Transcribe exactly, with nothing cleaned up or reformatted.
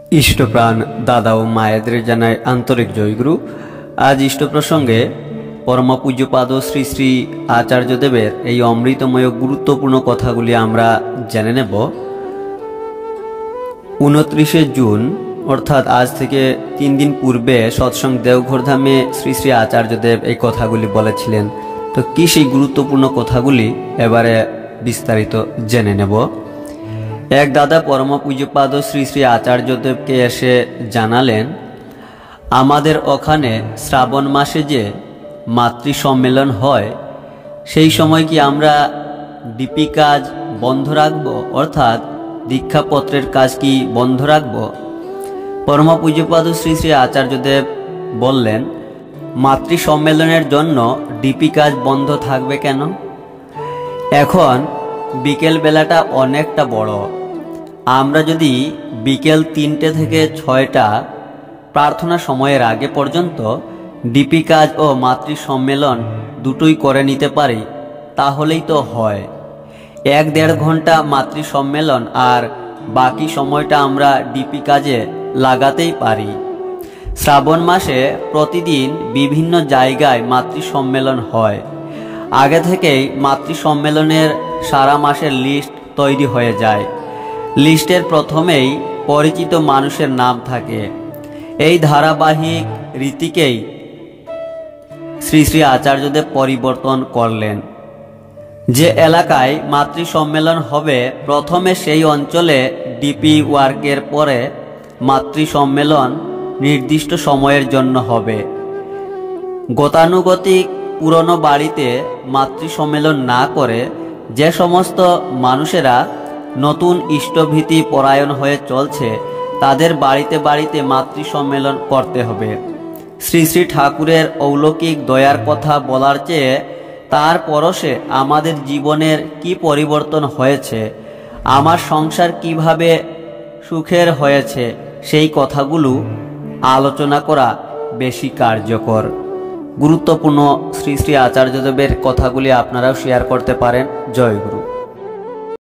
ইষ্টপ্রাণ দাদা ও মায়েদের জানায় আন্তরিক জয়গুরু। আজ ইষ্ট প্রসঙ্গে পরম পূজ্যপাদ শ্রী শ্রী আচার্যদেবের এই অমৃতময় গুরুত্বপূর্ণ কথাগুলি আমরা জেনে নেব। উনত্রিশে জুন অর্থাৎ আজ থেকে তিন দিন পূর্বে সৎসঙ্গ দেওঘরধামে শ্রী শ্রী আচার্যদেব এই কথাগুলি বলেছিলেন। তো কি সেই গুরুত্বপূর্ণ কথাগুলি এবারে বিস্তারিত জেনে নেব। এক দাদা পরম পূজ্যপাদ শ্রী শ্রী আচার্যদেবকে এসে জানালেন, আমাদের ওখানে শ্রাবণ মাসে যে মাতৃ সম্মেলন হয় সেই সময় কি আমরা ডিপি কাজ বন্ধ রাখব, অর্থাৎ দীক্ষাপত্রের কাজ কি বন্ধ রাখব? পরম পূজ্যপাদ শ্রী শ্রী আচার্যদেব বললেন, মাতৃ সম্মেলনের জন্য ডিপি কাজ বন্ধ থাকবে কেন? এখন বিকেল বেলাটা অনেকটা বড়। আমরা যদি বিকেল তিনটে থেকে ছয়টা প্রার্থনা সময়ের আগে পর্যন্ত ডিপি কাজ ও মাতৃ সম্মেলন দুটোই করে নিতে পারি তাহলেই তো হয়। এক দেড় ঘন্টা মাতৃ সম্মেলন আর বাকি সময়টা আমরা ডিপি কাজে লাগাতেই পারি। শ্রাবণ মাসে প্রতিদিন বিভিন্ন জায়গায় মাতৃ সম্মেলন হয়। আগে থেকেই মাতৃ সম্মেলনের সারা মাসের লিস্ট তৈরি হয়ে যায়। লিস্টের প্রথমেই পরিচিত মানুষের নাম থাকে। এই ধারাবাহিক রীতিকেই শ্রী শ্রী আচার্যদেব পরিবর্তন করলেন। যে এলাকায় মাতৃ সম্মেলন হবে প্রথমে সেই অঞ্চলে ডিপি ওয়ার্কের পরে মাতৃ সম্মেলন নির্দিষ্ট সময়ের জন্য হবে। গতানুগতিক পুরনো বাড়িতে মাতৃ সম্মেলন না করে যে সমস্ত মানুষেরা নতুন ইষ্টভীতি পরায়ণ হয়ে চলছে তাদের বাড়িতে বাড়িতে মাতৃ সম্মেলন করতে হবে। শ্রী শ্রী ঠাকুরের অলৌকিক দয়ার কথা বলার চেয়ে তার পরশে আমাদের জীবনের কি পরিবর্তন হয়েছে, আমার সংসার কিভাবে সুখের হয়েছে সেই কথাগুলো আলোচনা করা বেশি কার্যকর। গুরুত্বপূর্ণ শ্রী শ্রী আচার্যদেবের কথাগুলি আপনারাও শেয়ার করতে পারেন। জয় গুরু।